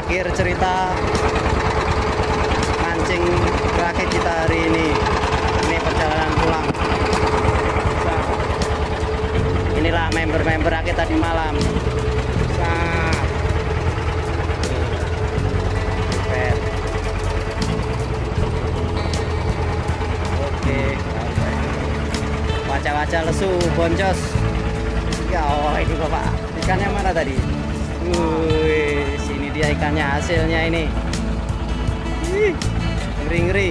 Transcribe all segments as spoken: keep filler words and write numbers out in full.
akhir cerita mancing rakit kita hari ini. Ini perjalanan pulang. Inilah member-member rakit tadi malam. Sat. Oke, wajah-wajah lesu, boncos. Ya Allah, ini bapak ikannya mana tadi? Wih, sini dia ikannya, hasilnya ini. Ih, ngeri-ngeri.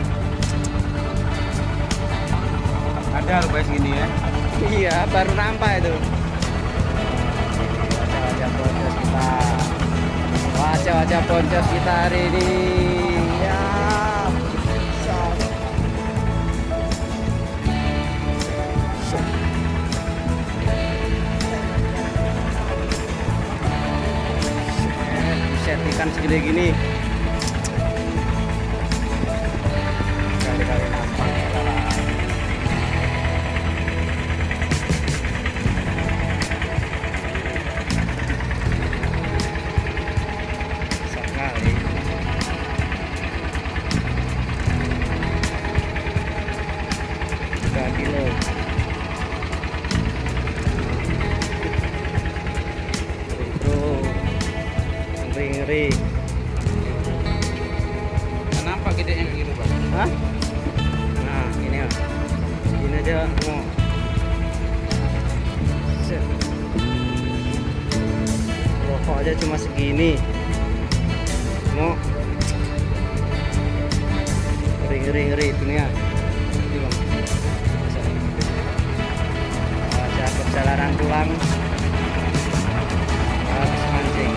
Ada rupanya segini ya. Iya, baru nampak itu. Wajah-wajah boncos kita. Wajah-wajah boncos kita hari ini. Ya. Sat. Sat. Set ikan segede gini. Kali-kali nampak. Sekali. tiga kilo. Ngeri-ngeri. Kenapa gede yang gitu Pak? Hah? Nah, ini ya. Ini aja mau. Set. Rokok aja cuma segini. Mau. Ngeri-ngeri dunia. Ini Bang. Wajah perjalanan pulang. Habis mancing.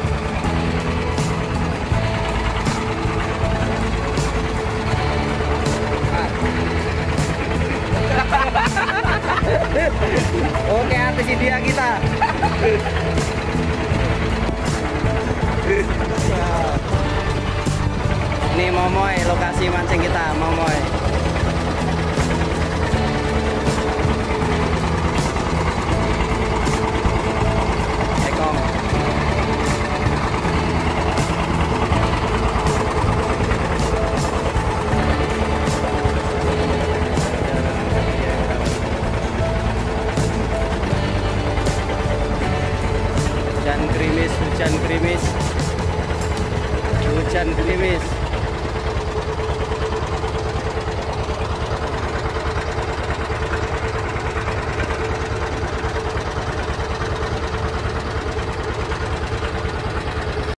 Oke, artis India kita. Ini Momoy, lokasi mancing kita, Momoy. Ekong. Hujan gerimis, hujan gerimis, hujan gerimis.